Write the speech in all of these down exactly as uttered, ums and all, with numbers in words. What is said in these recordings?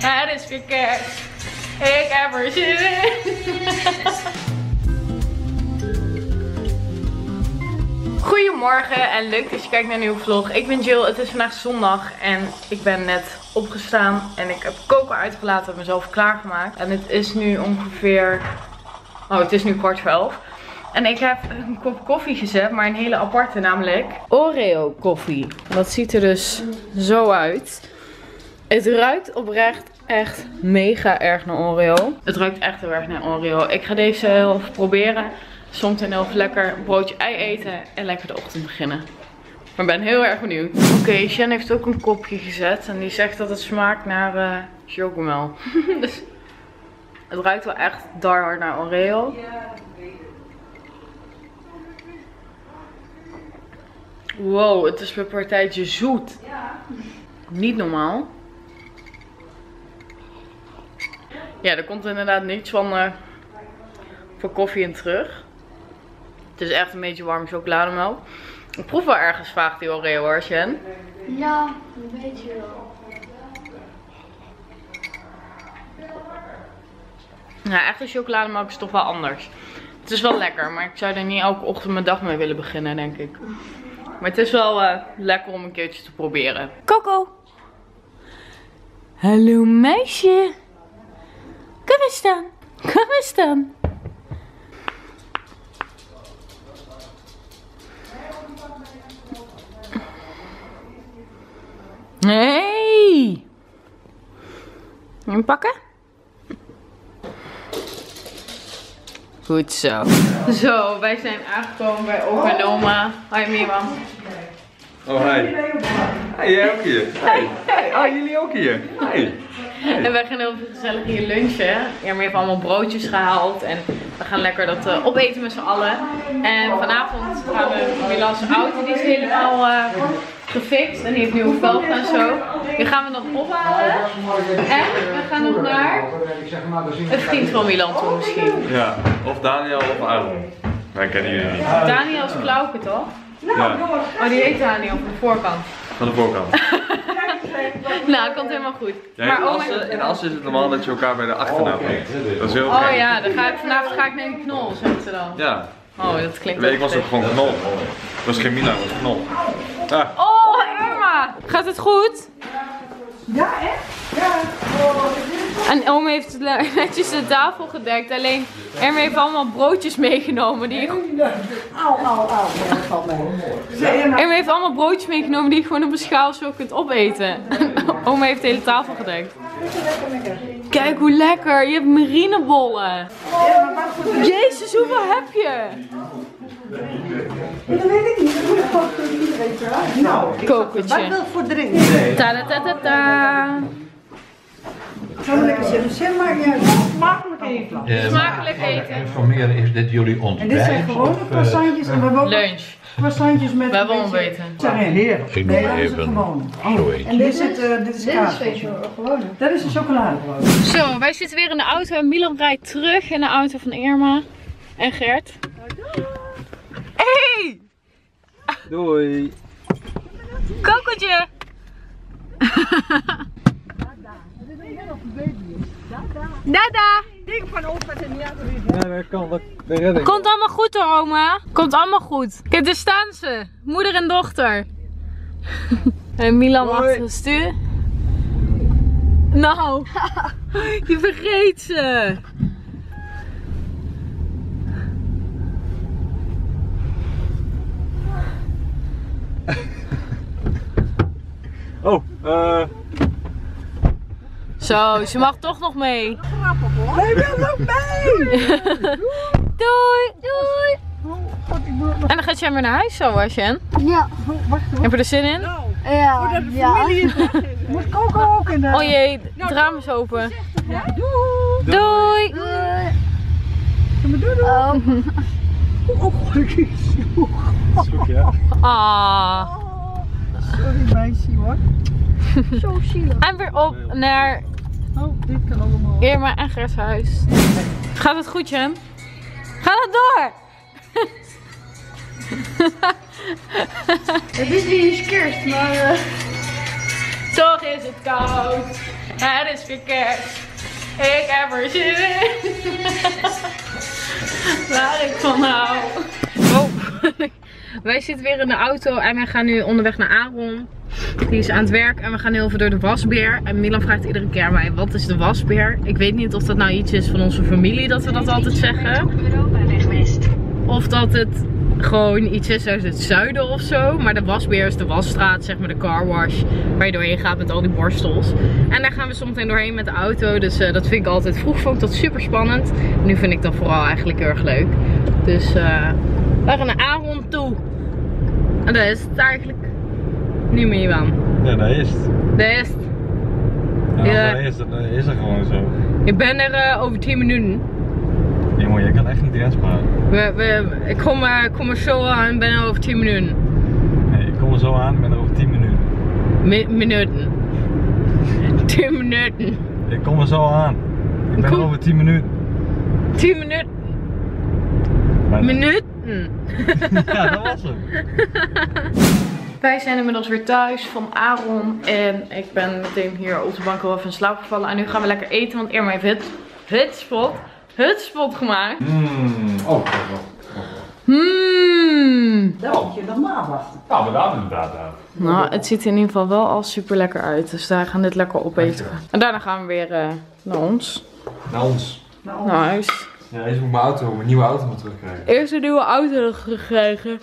Het is weer kerst. Ik heb er zin in. Goedemorgen en leuk dat je kijkt naar een nieuwe vlog. Ik ben Jill, het is vandaag zondag en ik ben net opgestaan en ik heb Coco uitgelaten en mezelf klaargemaakt. En het is nu ongeveer, oh het is nu kwart voor elf. En ik heb een kop koffie gezet, maar een hele aparte, namelijk Oreo koffie. Dat ziet er dus zo uit. Het ruikt oprecht echt mega erg naar Oreo. Het ruikt echt heel erg naar Oreo. Ik ga deze heel even proberen. Soms heel even lekker een broodje ei eten en lekker de ochtend beginnen. Maar ik ben heel erg benieuwd. Oké, okay, Shen heeft ook een kopje gezet en die zegt dat het smaakt naar uh, chocomel. Dus het ruikt wel echt darhard naar Oreo. Wow, het is weer een partijtje zoet. Niet normaal. Ja, er komt inderdaad niets van uh, voor koffie in terug. Het is echt een beetje warme chocolademelk. Ik proef wel ergens vaag die Oreo hoor, Shen. Ja, een beetje wel. Ja, echte chocolademelk is toch wel anders. Het is wel lekker, maar ik zou er niet elke ochtend mijn dag mee willen beginnen, denk ik. Maar het is wel uh, lekker om een keertje te proberen. Coco! Hallo meisje! Kom eens staan! Kom eens staan! Hey! Wil je hem pakken? Goed zo. Zo, wij zijn aangekomen bij opa en oma. Hoi Mirjam. Oh, hi. Hi, jij ook hier. Hey. Hey. Oh, jullie ook hier. Hi. Hey. En wij gaan heel gezellig hier lunchen. Irma heeft allemaal broodjes gehaald en we gaan lekker dat uh, opeten met z'n allen. En vanavond gaan we Milan's auto, die is helemaal uh, gefixt en die heeft nieuwe velgen en zo. Die gaan we nog ophalen. En we gaan nog naar een vriend van Milan toe misschien. Ja, of Daniel of Aaron. Wij kennen jullie niet. Daniel is Klauke toch? Ja. Oh, die heet Daniel van de voorkant. Van de voorkant. Nou, het komt helemaal goed. Ja, maar in, oma... Assen, in Assen is het normaal dat je elkaar bij de achternaam heet. Dat is heel Oh gek. ja, dan ga ik, vanavond ga ik naar die knol, zegt ze dan. Ja. Oh, dat klinkt Nee, ook ik was ook gek. gewoon knol. Dat was geen Mila, dat was knol. Ah. Oh, Irma! Gaat het goed? Ja, echt? Ja. En oma heeft netjes de tafel gedekt, alleen Irma heeft allemaal broodjes meegenomen die... Au, au, au. Dat valt mee. Irma heeft allemaal broodjes meegenomen die je gewoon op een schaal zo kunt opeten. Oma heeft de hele tafel gedekt. Kijk hoe lekker, je hebt marinebollen. Jezus, hoeveel heb je? Dat weet ik niet. Dat moet ik gewoon voor iedereen vragen. Nou, Kokertje. wat wil voor drinken? Ta ta ta ta ta. Gaan we lekker zitten. Zeg maar, ja, smakelijk eten. Uh, Smakelijk eten. Informeren is dit jullie En ontbijt? dit zijn gewone of, uh, croissantjes en we hebben ook Lunch. croissantjes met We hebben een beetje- ontbeten. Zijn heerlijk. Ik Nee, noem dat is het even gewoon. zo eentje. En dit is, het, uh, dit is Dit is kaas. gewoon. Dat is een chocolade gewoon. Zo, wij zitten weer in de auto en Milan rijdt terug in de auto van Irma en Gert. Hey! Doei. Kokeltje! Dada! Ding van opa en ja, Ja, dat kan. Dat, de redding. Komt allemaal goed hoor, oma. Komt allemaal goed. Kijk, daar staan ze. Moeder en dochter. En Milan Hoi. achter het stuur. Nou, je vergeet ze. Oh, eh... Zo, ze mag toch nog mee. Wij willen ook mee! Doei, doei. En dan gaat jij weer naar huis zo, was Jen? Ja. Heb je er zin in? Ja. Voordat de Ja. familie is weg. Moet Coco ook in de... Oh jee, het raam is open. Ja, doei! Doei. Doei. Doei, doei! Oh. Oh, ik Zoek, ja. Ah. Sorry meisje hoor. Zo zielig. En weer op naar Oh, dit kan allemaal. Irma en Gert's huis. Gaat het goed, Jen? Gaat het door? Het is niet eens kerst, maar uh, Toch is het koud. Het is weer kerst. Ik heb er zin in. Waar ik van hou. Oh, wij zitten weer in de auto en wij gaan nu onderweg naar Aaron. Die is aan het werk en we gaan heel even door de wasbeer. En Milan vraagt iedere keer aan mij, wat is de wasbeer? Ik weet niet of dat nou iets is van onze familie dat we dat altijd zeggen. Of dat het gewoon iets is uit het zuiden of zo. Maar de wasbeer is de wasstraat, zeg maar de car wash. Waar je doorheen gaat met al die borstels. En daar gaan we zometeen doorheen met de auto. Dus uh, dat vind ik altijd, vroeg vond ik dat super spannend. Nu vind ik dat vooral eigenlijk heel erg leuk. Dus uh, we gaan naar Aaron toe. En dat is het eigenlijk. Niet meer aan. Ja, dat is het. Dat is het. Ja, Ja. dat is, het, dat is er gewoon zo. Ik ben er uh, over tien minuten. Jongen, jij kan echt niet Drents praten. We, we, ik kom, uh, kom er zo aan en ben er over tien minuten. Nee, ik kom er zo aan, ik ben er over tien minuten. Mi minuten. tien minuten. Ik kom er zo aan. Ik ben Kom. er over tien minuten. tien minuten. Maar- Minuten. Ja, dat was hem. Wij zijn inmiddels weer thuis van Aaron. En ik ben meteen hier op de bank al even in slaap gevallen. En nu gaan we lekker eten, want Irma heeft hut, hutspot, hutspot gemaakt. Mmm, oh, dat wel. Mmm. Dat moet je nog maar wachten. Nou, maar dat inderdaad aan. Nou, het ziet er in ieder geval wel al super lekker uit. Dus daar gaan we dit lekker opeten. En daarna gaan we weer uh, naar ons. Naar ons. Nou, Naar huis. Ja, eerst moet ik mijn auto, mijn nieuwe auto moet terugkrijgen. Eerst een nieuwe auto gekregen.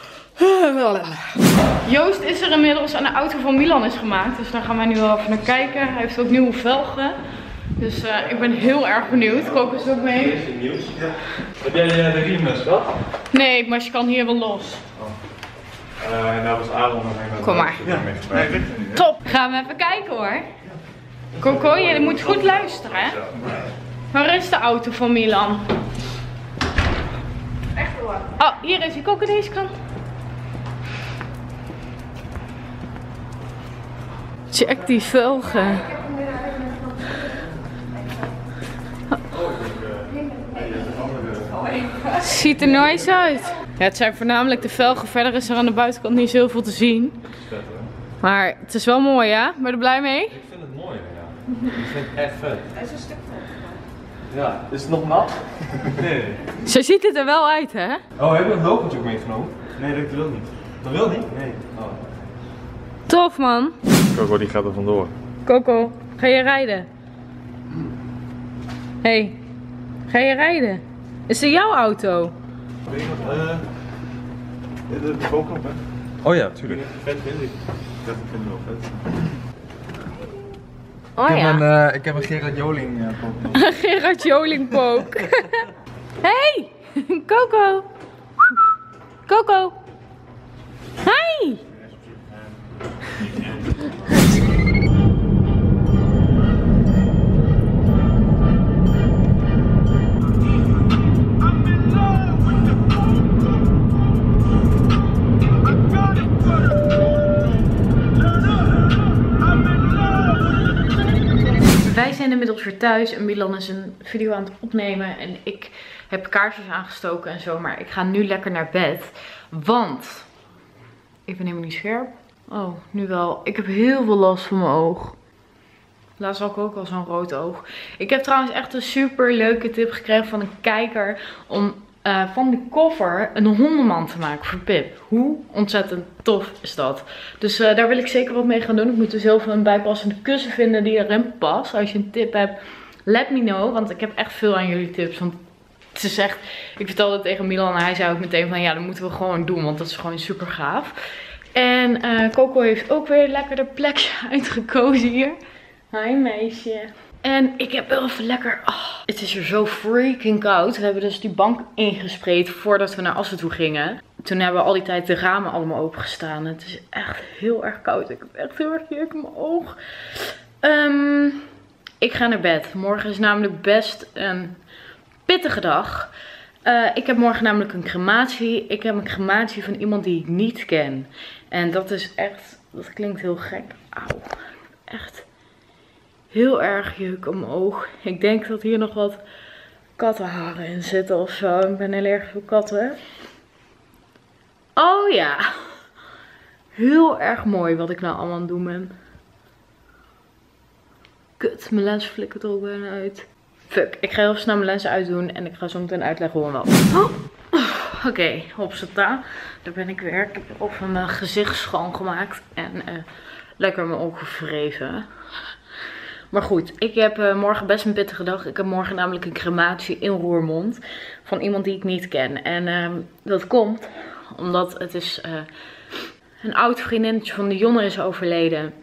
Joost is er inmiddels en de auto van Milan is gemaakt. Dus daar gaan wij nu wel even naar kijken. Hij heeft ook nieuwe velgen. Dus uh, ik ben heel erg benieuwd. Coco is ook mee. Nieuws? Ja. Heb jij de, de riemen gehad? Nee, maar je kan hier wel los. Uh, en daar was Aaron nog een. Kom maar. Ja. Nee, ligt er niet. Top. Gaan we even kijken hoor. Coco, je moet goed luisteren hè. Waar is de auto van Milan? Echt hoor. Oh, hier is hij. Coco deze kant. Check die velgen. Ziet er nice uit. Ja, het zijn voornamelijk de velgen. Verder is er aan de buitenkant niet zoveel te zien. Maar het is wel mooi, ja? Ben je er blij mee? Ik vind het mooi, ja. Ik vind het echt vet. Hij is een stuk vet. Ja, is het nog nat? Nee. Zo ziet het er wel uit, hè? Oh, heb je een logootje ook meegenomen? Nee, dat wil niet. Dat wil niet? Nee. Oh. Tof, man. Coco, die gaat er vandoor. Coco, ga je rijden? Hey, ga je rijden? Is het jouw auto? Weet je wat, eh, de, de voorkant, hè? Oh ja, tuurlijk. Vet vind ik. Dat vind ik wel vet. Oh ik, heb ja. een, uh, ik heb een Gerard Joling uh, Pokémon. Gerard Joling pook. Hey, Coco. Coco. Hi. Wij zijn inmiddels weer thuis en Milan is een video aan het opnemen en ik heb kaarsjes aangestoken en zo, maar ik ga nu lekker naar bed, want ik ben helemaal niet scherp. Oh, nu wel. Ik heb heel veel last van mijn oog. Laatst had ik ook al zo'n rood oog. Ik heb trouwens echt een super leuke tip gekregen van een kijker om uh, van de koffer een hondenmand te maken voor Pip. Hoe ontzettend tof is dat? Dus uh, daar wil ik zeker wat mee gaan doen. Ik moet dus heel veel een bijpassende kussen vinden die erin past. Als je een tip hebt, let me know. Want ik heb echt veel aan jullie tips. Want ze zegt, ik vertelde het tegen Milan en hij zei ook meteen van ja, dat moeten we gewoon doen. Want dat is gewoon super gaaf. En uh, Coco heeft ook weer lekker de plekje uitgekozen hier. Hi meisje. En ik heb wel even lekker... Oh, het is hier zo freaking koud. We hebben dus die bank ingespreid voordat we naar Assen toe gingen. Toen hebben we al die tijd de ramen allemaal opengestaan. Het is echt heel erg koud. Ik heb echt heel erg jeuk in mijn oog. Um, ik ga naar bed. Morgen is namelijk best een pittige dag. Uh, ik heb morgen namelijk een crematie. Ik heb een crematie van iemand die ik niet ken. En dat is echt... Dat klinkt heel gek. Auw. Echt... Heel erg jeuk om mijn oog. Ik denk dat hier nog wat kattenharen in zitten of zo. Ik ben heel erg veel katten. Oh ja. Heel erg mooi wat ik nou allemaal aan het doen ben. Kut, mijn lens flikkert er ook bijna uit. Fuck, ik ga heel snel mijn lenzen uitdoen en ik ga zo meteen uitleggen hoe en wat. Oh. Oké, okay, hopsata. Daar ben ik weer. Ik heb even mijn gezicht schoongemaakt en uh, lekker mijn ogen wreven. Maar goed, ik heb uh, morgen best een pittige dag. Ik heb morgen namelijk een crematie in Roermond van iemand die ik niet ken. En uh, dat komt omdat het is uh, een oud vriendinnetje van Dionne is overleden.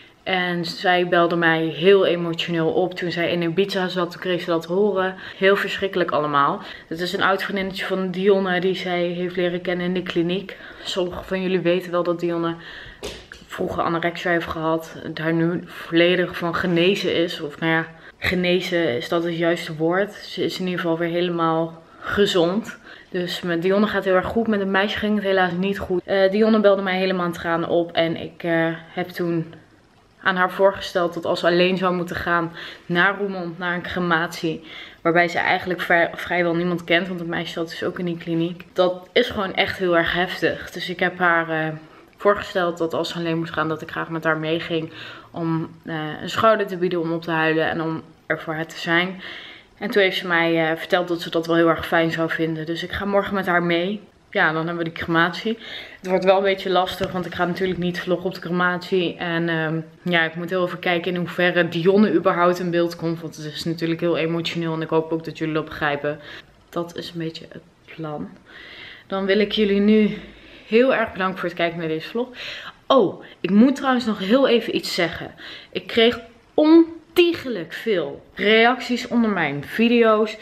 En zij belde mij heel emotioneel op toen zij in Ibiza zat. Toen kreeg ze dat te horen. Heel verschrikkelijk allemaal. Het is een oud vriendinnetje van Dionne die zij heeft leren kennen in de kliniek. Sommigen van jullie weten wel dat Dionne vroeger anorexia heeft gehad. Daar nu volledig van genezen is. Of nou ja, genezen is dat het juiste woord. Ze is in ieder geval weer helemaal gezond. Dus met Dionne gaat het heel erg goed. Met een meisje ging het helaas niet goed. Uh, Dionne belde mij helemaal aan tranen op. En ik uh, heb toen aan haar voorgesteld dat als ze alleen zou moeten gaan naar Roermond, naar een crematie. Waarbij ze eigenlijk vrij, vrijwel niemand kent. Want het meisje zat dus ook in die kliniek. Dat is gewoon echt heel erg heftig. Dus ik heb haar uh, voorgesteld dat als ze alleen moest gaan, dat ik graag met haar meeging. Om uh, een schouder te bieden om op te huilen en om er voor haar te zijn. En toen heeft ze mij uh, verteld dat ze dat wel heel erg fijn zou vinden. Dus ik ga morgen met haar mee. Ja, dan hebben we die crematie. Het wordt wel een beetje lastig, want ik ga natuurlijk niet vloggen op de crematie. En um, ja, ik moet heel even kijken in hoeverre Dionne überhaupt in beeld komt. Want het is natuurlijk heel emotioneel en ik hoop ook dat jullie dat begrijpen. Dat is een beetje het plan. Dan wil ik jullie nu heel erg bedanken voor het kijken naar deze vlog. Oh, ik moet trouwens nog heel even iets zeggen. Ik kreeg ontiegelijk veel reacties onder mijn video's.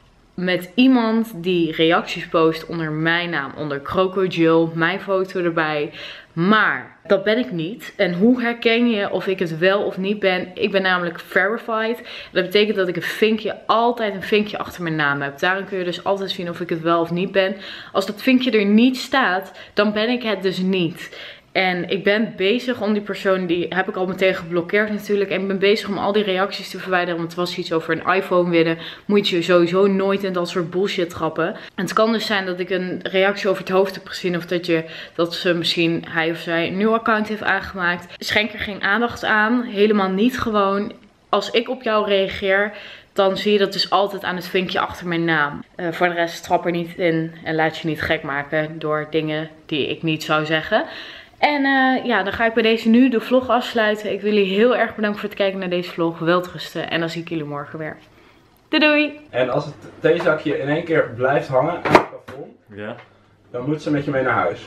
Met iemand die reacties post onder mijn naam, onder Crocodile, mijn foto erbij. Maar dat ben ik niet. En hoe herken je of ik het wel of niet ben? Ik ben namelijk verified. Dat betekent dat ik een vinkje, altijd een vinkje achter mijn naam heb. Daarin kun je dus altijd zien of ik het wel of niet ben. Als dat vinkje er niet staat, dan ben ik het dus niet. En ik ben bezig om die persoon, die heb ik al meteen geblokkeerd natuurlijk. En ik ben bezig om al die reacties te verwijderen. Want het was iets over een iPhone winnen. Moet je sowieso nooit in dat soort bullshit trappen. En het kan dus zijn dat ik een reactie over het hoofd heb gezien. Of dat, je, dat ze misschien, hij of zij, een nieuw account heeft aangemaakt. Schenk er geen aandacht aan. Helemaal niet gewoon. Als ik op jou reageer, dan zie je dat dus altijd aan het vinkje achter mijn naam. Uh, voor de rest trap er niet in. En laat je niet gek maken door dingen die ik niet zou zeggen. En uh, ja, dan ga ik bij deze nu de vlog afsluiten. Ik wil jullie heel erg bedanken voor het kijken naar deze vlog. Welterusten. En dan zie ik jullie morgen weer. Doei doei! En als het theezakje in één keer blijft hangen aan het plafond, Ja. dan moet ze met je mee naar huis.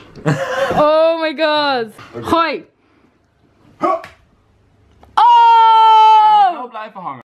Oh my god! Gooi! Huh! Oh! Hij moet wel blijven hangen.